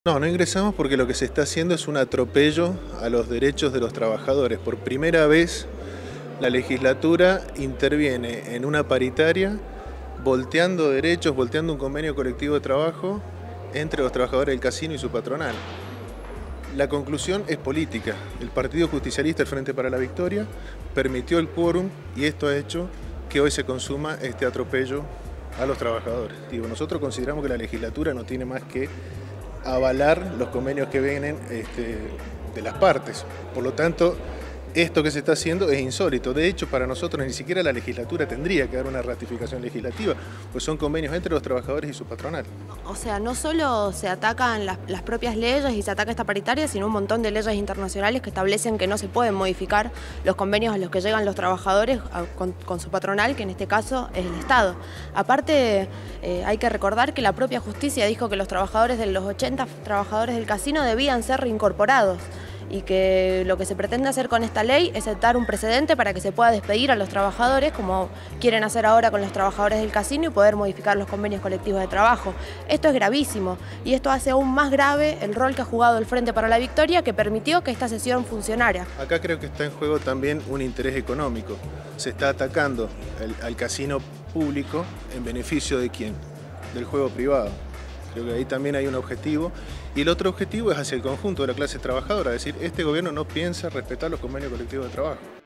No, no ingresamos porque lo que se está haciendo es un atropello a los derechos de los trabajadores. Por primera vez la legislatura interviene en una paritaria volteando derechos, volteando un convenio colectivo de trabajo entre los trabajadores del casino y su patronal. La conclusión es política. El Partido Justicialista, el Frente para la Victoria, permitió el quórum y esto ha hecho que hoy se consuma este atropello a los trabajadores. Nosotros consideramos que la legislatura no tiene más que avalar los convenios que vienen de las partes. Por lo tanto, esto que se está haciendo es insólito. De hecho, para nosotros ni siquiera la legislatura tendría que dar una ratificación legislativa, pues son convenios entre los trabajadores y su patronal. O sea, no solo se atacan las propias leyes y se ataca esta paritaria, sino un montón de leyes internacionales que establecen que no se pueden modificar los convenios a los que llegan los trabajadores con su patronal, que en este caso es el Estado. Aparte, hay que recordar que la propia justicia dijo que los trabajadores de los 80 trabajadores del casino debían ser reincorporados, y que lo que se pretende hacer con esta ley es sentar un precedente para que se pueda despedir a los trabajadores, como quieren hacer ahora con los trabajadores del casino, y poder modificar los convenios colectivos de trabajo. Esto es gravísimo y esto hace aún más grave el rol que ha jugado el Frente para la Victoria, que permitió que esta sesión funcionara. Acá creo que está en juego también un interés económico. Se está atacando al casino público en beneficio ¿de quién? Del juego privado. Creo que ahí también hay un objetivo. Y el otro objetivo es hacia el conjunto de la clase trabajadora, es decir, este gobierno no piensa respetar los convenios colectivos de trabajo.